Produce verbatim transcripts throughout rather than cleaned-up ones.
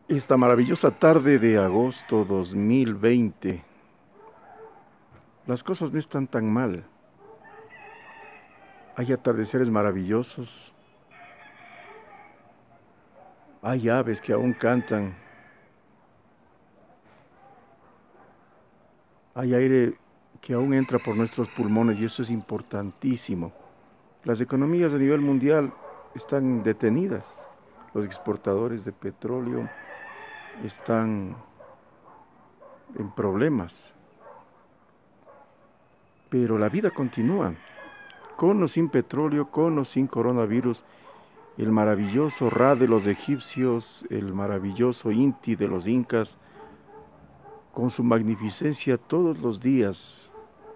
Esta maravillosa tarde de agosto dos mil veinte, las cosas no están tan mal. Hay atardeceres maravillosos, hay aves que aún cantan, hay aire que aún entra por nuestros pulmones y eso es importantísimo. Las economías a nivel mundial están detenidas, los exportadores de petróleo están en problemas, pero la vida continúa, con o sin petróleo, con o sin coronavirus. El maravilloso Ra de los egipcios, el maravilloso Inti de los incas, con su magnificencia todos los días,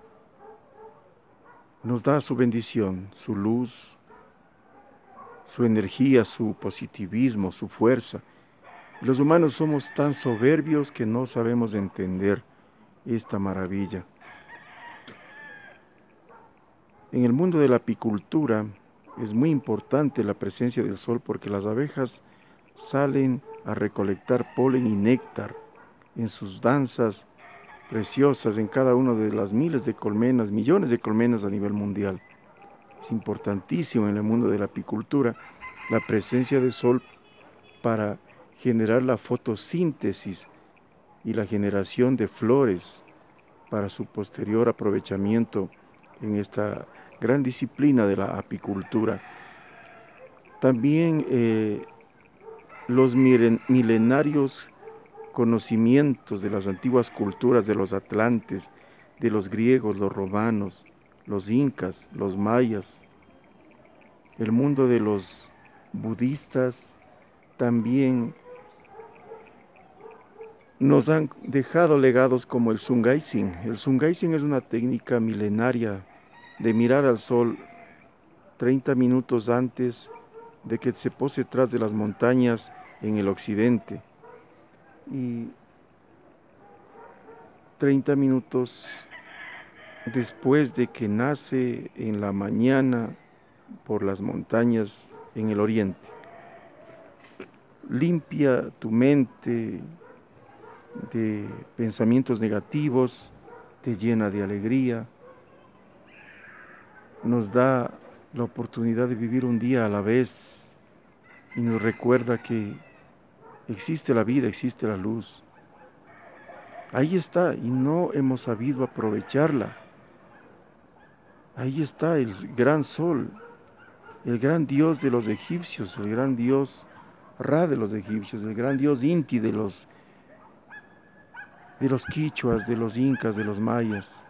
nos da su bendición, su luz, su energía, su positivismo, su fuerza. Los humanos somos tan soberbios que no sabemos entender esta maravilla. En el mundo de la apicultura es muy importante la presencia del sol porque las abejas salen a recolectar polen y néctar en sus danzas preciosas en cada una de las miles de colmenas, millones de colmenas a nivel mundial. Es importantísimo en el mundo de la apicultura la presencia de sol para generar la fotosíntesis y la generación de flores para su posterior aprovechamiento en esta gran disciplina de la apicultura. También eh, los milenarios conocimientos de las antiguas culturas de los atlantes, de los griegos, los romanos, los incas, los mayas, el mundo de los budistas, también nos han dejado legados como el Sungaising. El Sungaising es una técnica milenaria de mirar al sol treinta minutos antes de que se pose tras de las montañas en el occidente y treinta minutos después de que nace en la mañana por las montañas en el oriente. Limpia tu mente de pensamientos negativos, te llena de alegría, nos da la oportunidad de vivir un día a la vez y nos recuerda que existe la vida, existe la luz. Ahí está y no hemos sabido aprovecharla. Ahí está el gran sol, el gran dios de los egipcios, el gran dios Ra de los egipcios, el gran dios Inti de los, de los quichuas, de los incas, de los mayas.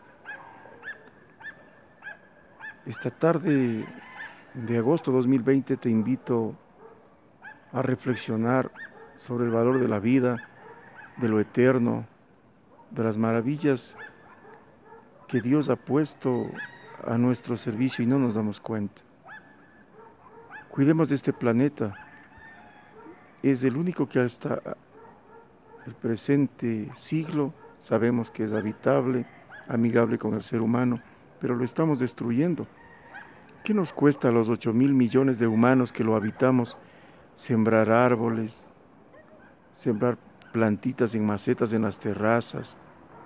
Esta tarde de agosto dos mil veinte te invito a reflexionar sobre el valor de la vida, de lo eterno, de las maravillas que Dios ha puesto a nuestro servicio y no nos damos cuenta. Cuidemos de este planeta. Es el único que hasta el presente siglo sabemos que es habitable, amigable con el ser humano, pero lo estamos destruyendo. ¿Qué nos cuesta a los ocho mil millones de humanos que lo habitamos sembrar árboles, sembrar plantitas en macetas en las terrazas,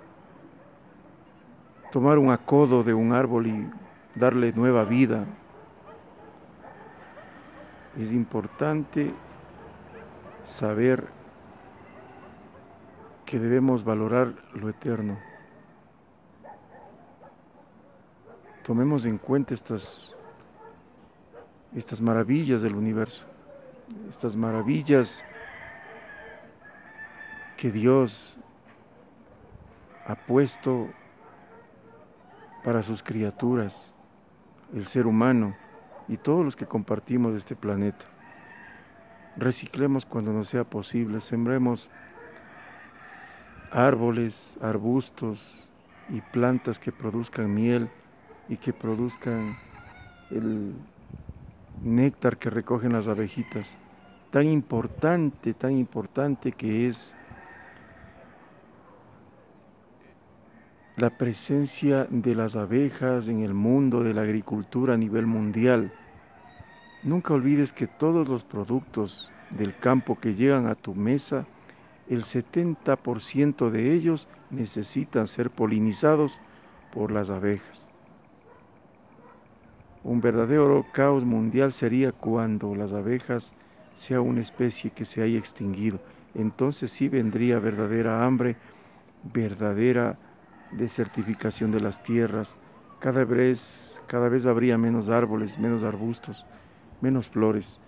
tomar un acodo de un árbol y darle nueva vida? Es importante saber que debemos valorar lo eterno. Tomemos en cuenta estas, estas maravillas del universo, estas maravillas que Dios ha puesto para sus criaturas, el ser humano y todos los que compartimos este planeta. Reciclemos cuando nos sea posible, sembremos árboles, arbustos y plantas que produzcan miel y que produzcan el néctar que recogen las abejitas. Tan importante, tan importante que es la presencia de las abejas en el mundo de la agricultura a nivel mundial. Nunca olvides que todos los productos del campo que llegan a tu mesa el setenta por ciento de ellos necesitan ser polinizados por las abejas. Un verdadero caos mundial sería cuando las abejas sea una especie que se haya extinguido. Entonces sí vendría verdadera hambre, verdadera desertificación de las tierras. Cada vez, cada vez habría menos árboles, menos arbustos, menos flores.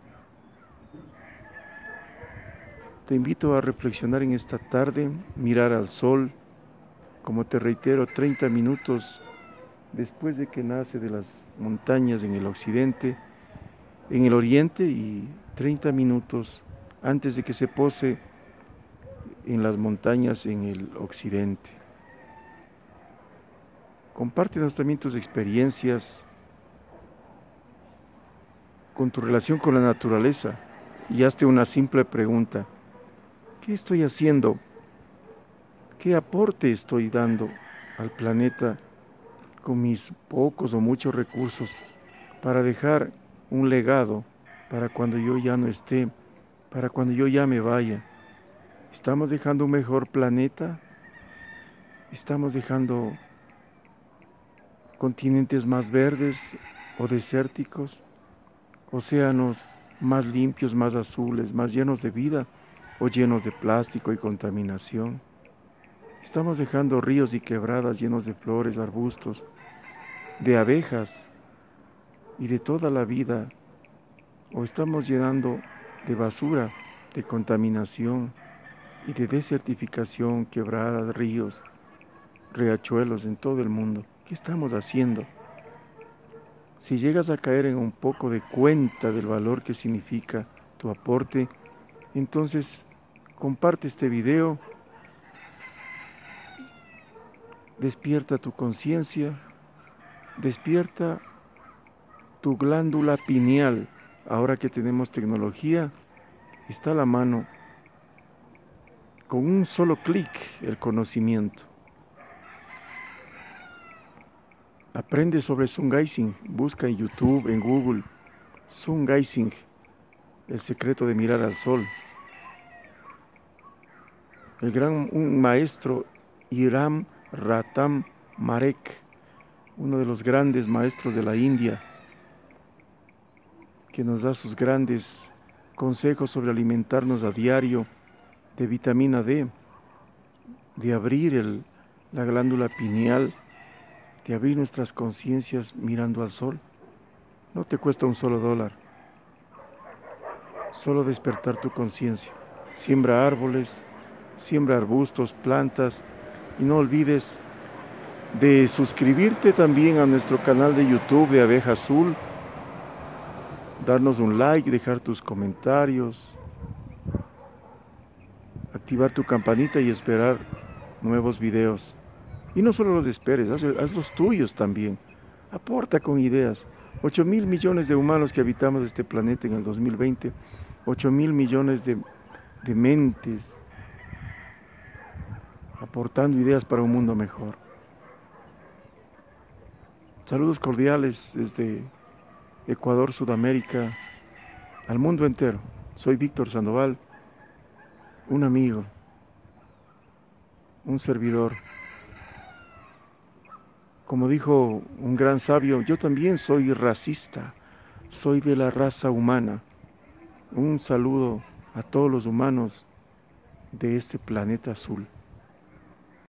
Te invito a reflexionar en esta tarde, mirar al sol, como te reitero, treinta minutos después de que nace de las montañas en el occidente, en el oriente, y treinta minutos antes de que se pose en las montañas en el occidente. Compártenos también tus experiencias con tu relación con la naturaleza y hazte una simple pregunta: ¿qué estoy haciendo? ¿Qué aporte estoy dando al planeta con mis pocos o muchos recursos para dejar un legado para cuando yo ya no esté, para cuando yo ya me vaya? ¿Estamos dejando un mejor planeta? ¿Estamos dejando continentes más verdes o desérticos? ¿Océanos más limpios, más azules, más llenos de vida o llenos de plástico y contaminación? ¿Estamos dejando ríos y quebradas llenos de flores, arbustos, de abejas y de toda la vida? ¿O estamos llenando de basura, de contaminación y de desertificación, quebradas, ríos, riachuelos en todo el mundo? ¿Qué estamos haciendo? Si llegas a caer en un poco de cuenta del valor que significa tu aporte, entonces comparte este video, despierta tu conciencia, despierta tu glándula pineal. Ahora que tenemos tecnología, está a la mano, con un solo clic, el conocimiento. Aprende sobre Sungaising, busca en YouTube, en Google, Sungaising, el secreto de mirar al sol. El gran un maestro Hiram Ratam Marek, uno de los grandes maestros de la India, que nos da sus grandes consejos sobre alimentarnos a diario de vitamina D, de abrir el, la glándula pineal, de abrir nuestras conciencias mirando al sol. No te cuesta un solo dólar, solo despertar tu conciencia. Siembra árboles, siembra arbustos, plantas, y no olvides de suscribirte también a nuestro canal de YouTube de Abeja Azul, darnos un like, dejar tus comentarios, activar tu campanita y esperar nuevos videos. Y no solo los esperes, haz, haz los tuyos también. Aporta con ideas. ocho mil millones de humanos que habitamos este planeta en el dos mil veinte, ocho mil millones de, de mentes aportando ideas para un mundo mejor. Saludos cordiales desde Ecuador, Sudamérica, al mundo entero. Soy Víctor Sandoval, un amigo, un servidor. Como dijo un gran sabio, yo también soy racista, soy de la raza humana. Un saludo a todos los humanos de este planeta azul.